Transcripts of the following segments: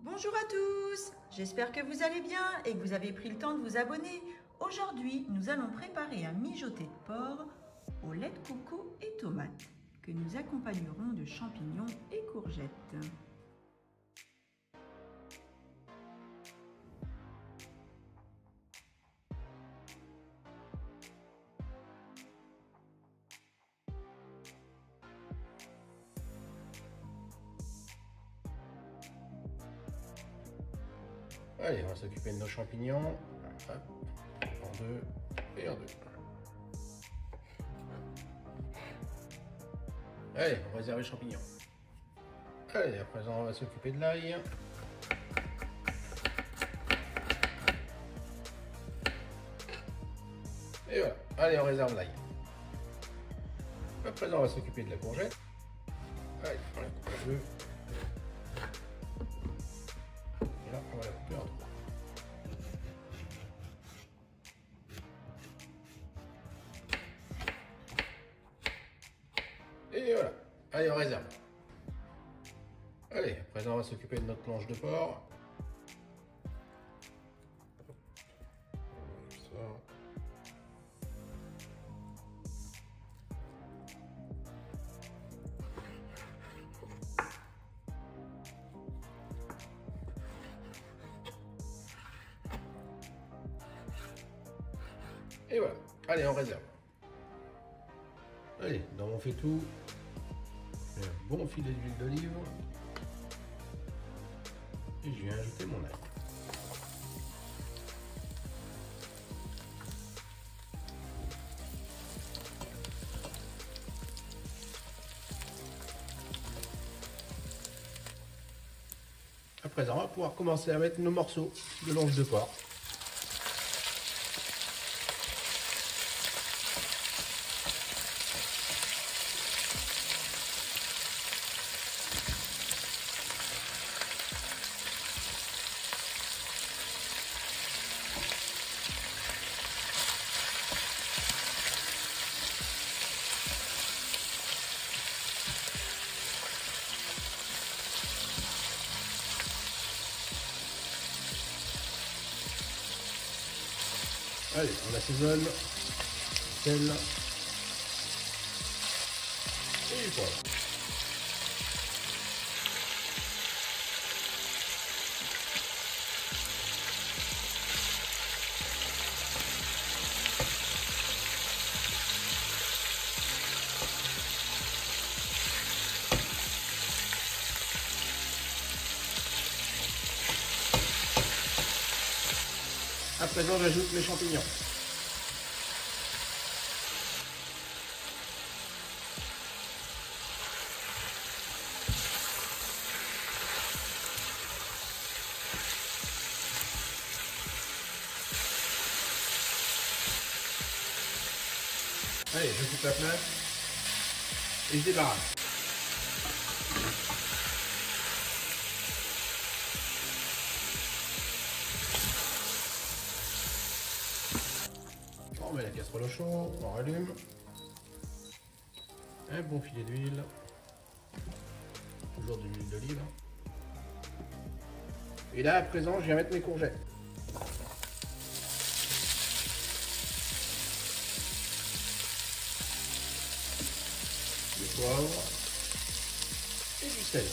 Bonjour à tous, j'espère que vous allez bien et que vous avez pris le temps de vous abonner. Aujourd'hui, nous allons préparer un mijoté de porc au lait de coco et tomates que nous accompagnerons de champignons et courgettes. Allez, on va s'occuper de nos champignons. Hop, en deux et en deux. Allez, on réserve les champignons. Allez, à présent, on va s'occuper de l'ail. Et voilà. Allez, on réserve l'ail. À présent, on va s'occuper de la courgette. Allez, on la coupe en deux. Et là, on va la couper en trois. Et voilà. Allez, on réserve. Allez, à présent, on va s'occuper de notre planche de porc. Ça. Et voilà. Allez, on réserve. Allez, dans mon fait-tout, un bon filet d'huile d'olive. Et je viens ajouter mon ail. À présent, on va pouvoir commencer à mettre nos morceaux de longe de porc. Allez, on assaisonne, sel et du poivre. À présent, j'ajoute mes champignons. Allez, je coupe la place et je débarrasse. On met la casserole au chaud, on rallume. Un bon filet d'huile. Toujours de l'huile d'olive. Et là, à présent, je viens mettre mes courgettes. Du poivre. Et du sel.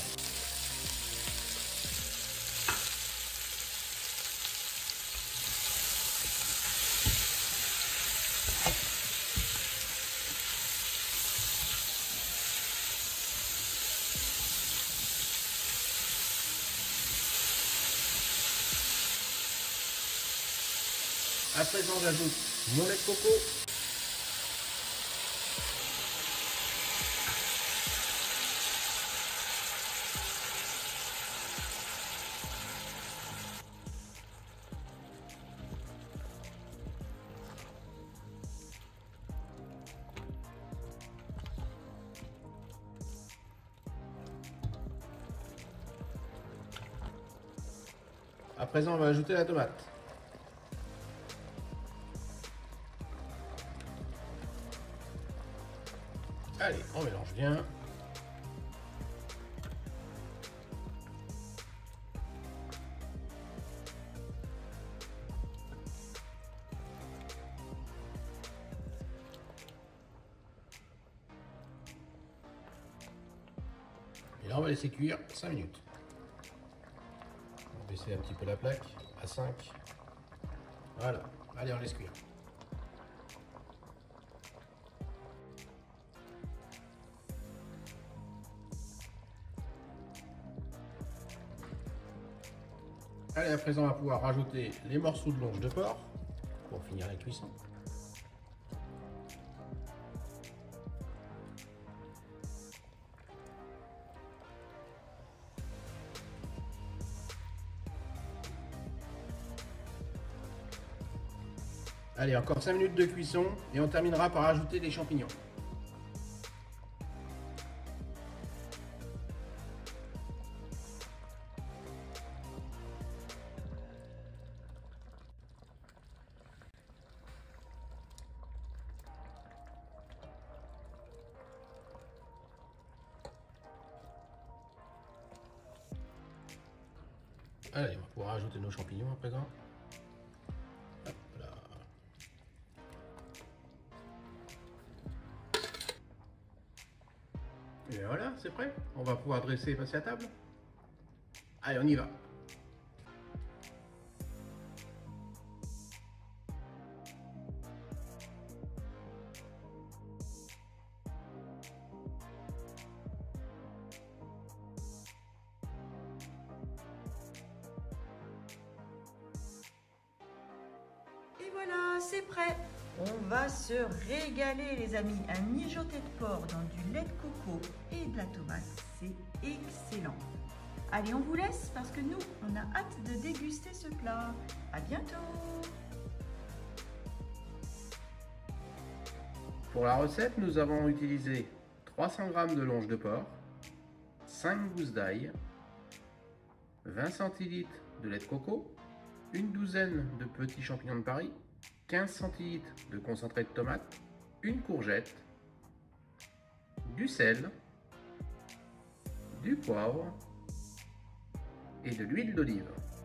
À présent, j'ajoute mon lait de coco. À présent, on va ajouter la tomate. Allez, on mélange bien. Et là, on va laisser cuire 5 minutes. On va baisser un petit peu la plaque à 5. Voilà. Allez, on laisse cuire. Allez, à présent, on va pouvoir rajouter les morceaux de longe de porc pour finir la cuisson. Allez, encore 5 minutes de cuisson et on terminera par ajouter les champignons. Allez, on va pouvoir ajouter nos champignons à présent. Hop là. Et voilà, c'est prêt. On va pouvoir dresser et passer à table. Allez, on y va. Et voilà, c'est prêt. On va se régaler les amis. Un mijoté de porc dans du lait de coco et de la tomate, c'est excellent. Allez, on vous laisse parce que nous, on a hâte de déguster ce plat. À bientôt. Pour la recette, nous avons utilisé 300 g de longe de porc, 5 gousses d'ail, 20 centilitres de lait de coco, une douzaine de petits champignons de Paris, 15 centilitres de concentré de tomate, une courgette, du sel, du poivre et de l'huile d'olive.